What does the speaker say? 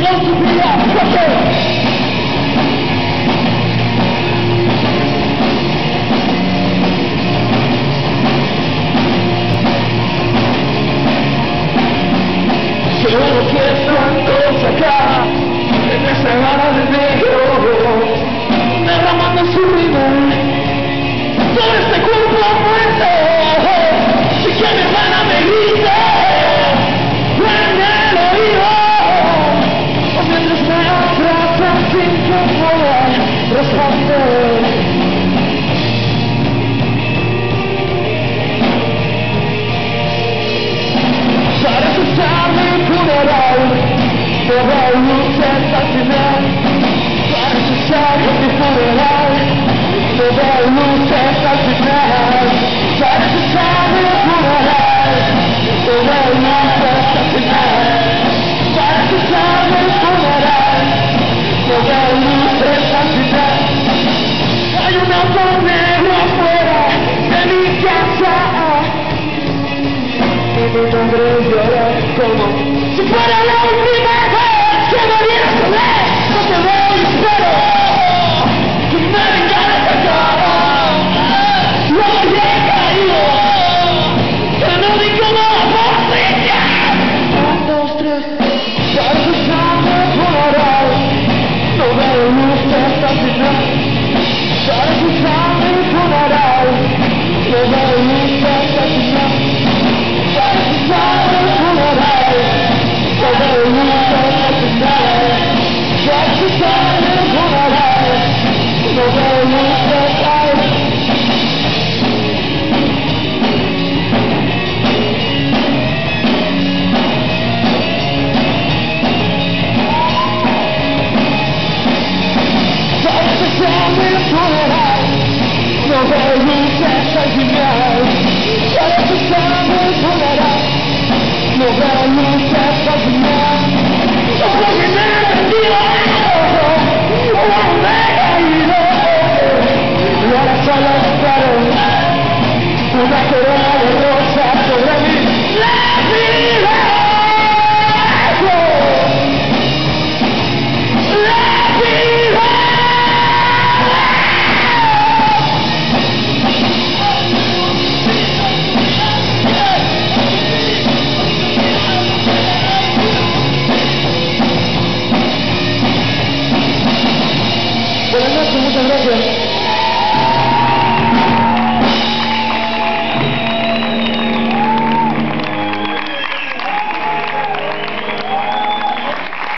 derramando su ritmo sobre este cuerpo muerto. Si que mi hermana me grite en el oído, o mientras me abrazan sin que pueda responder. Parece estar mi funeral, no veo luces al final. Parece estar mi funeral, no veo luces al final. Parece estar mi funeral, no veo luces al final. Parece estar mi funeral, no veo luces al final. Hay un auto negro afuera de mi casa y mi nombre llora como si fuera la última vez que me vieras a ver. No te veo y espero que me vengan a sacar. No me he caído, pero no di como la policía. 1, 2, 3, parece sangre funeral, no veo luces al final. Parece sangre funeral, no veo luces al final. Parece sangre funeral, no veo luces al final. Parece sangre funeral, no veo luces al final. Parece sangre funeral, no veo luces al final. Parece sangre funeral, no veo luces al final. Yo creo que me he perdido, no me he caído, y ahora solo espero una corona de rosas sobre mí. La vida, la vida. Buenas noches, muchas gracias.